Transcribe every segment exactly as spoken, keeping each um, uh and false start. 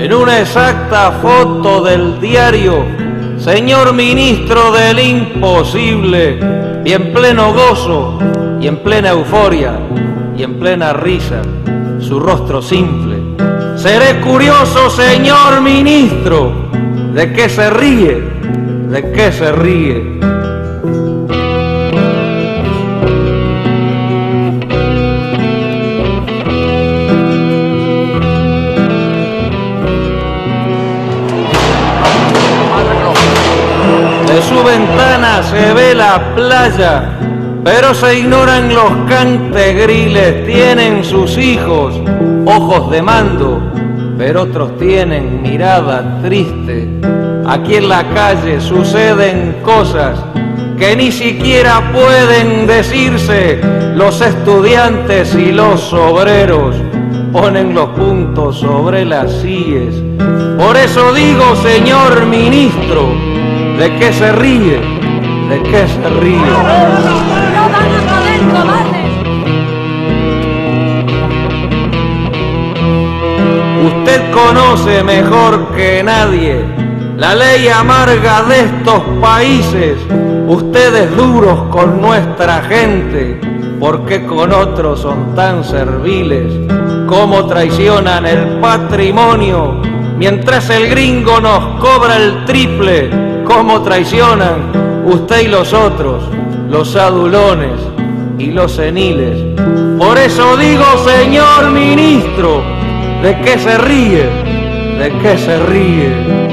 en una exacta foto del diario, señor ministro del imposible, y en pleno gozo, y en plena euforia, y en plena risa, su rostro simple. Seré curioso, señor ministro, ¿de qué se ríe? ¿De qué se ríe? De su ventana se ve la playa, pero se ignoran los cantegriles. Tienen sus hijos ojos de mando, pero otros tienen mirada triste. Aquí en la calle suceden cosas que ni siquiera pueden decirse. Los estudiantes y los obreros ponen los puntos sobre las íes. Por eso digo, señor ministro, ¿de qué se ríe? ¿De qué se ríe? ¡No van a poder, cobardes! Usted conoce mejor que nadie la ley amarga de estos países. Ustedes duros con nuestra gente, porque con otros son tan serviles. Cómo traicionan el patrimonio, mientras el gringo nos cobra el triple. Cómo traicionan usted y los otros, los adulones y los seniles. Por eso digo, señor ministro, ¿de qué se ríe? ¿De qué se ríe?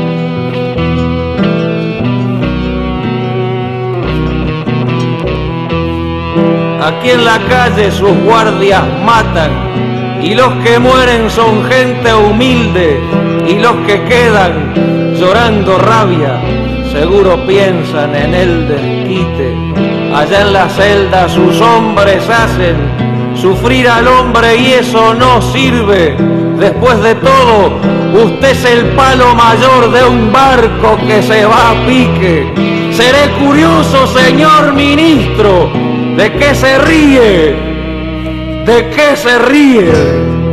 Aquí en la calle sus guardias matan, y los que mueren son gente humilde, y los que quedan llorando rabia seguro piensan en el desquite. Allá en la celda sus hombres hacen sufrir al hombre y eso no sirve. Después de todo, usted es el palo mayor de un barco que se va a pique. Seré curioso, señor ministro, ¿de qué se ríe? ¿De qué se ríe?